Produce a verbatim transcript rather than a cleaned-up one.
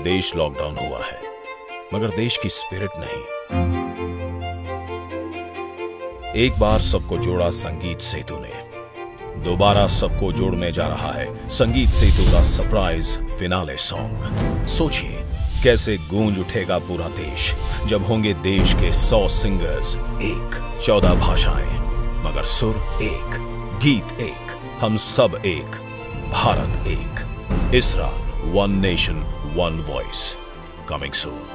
देश लॉकडाउन हुआ है, मगर देश की स्पिरिट नहीं। एक बार सबको जोड़ा संगीत सेतु ने, दोबारा सबको जोड़ने जा रहा है संगीत सेतु का सरप्राइज फिनाले सॉन्ग। सोचिए कैसे गूंज उठेगा पूरा देश जब होंगे देश के सौ सिंगर्स एक, चौदह भाषाएं मगर सुर एक, गीत एक, हम सब एक, भारत एक। इसरा one nation one voice, coming सून।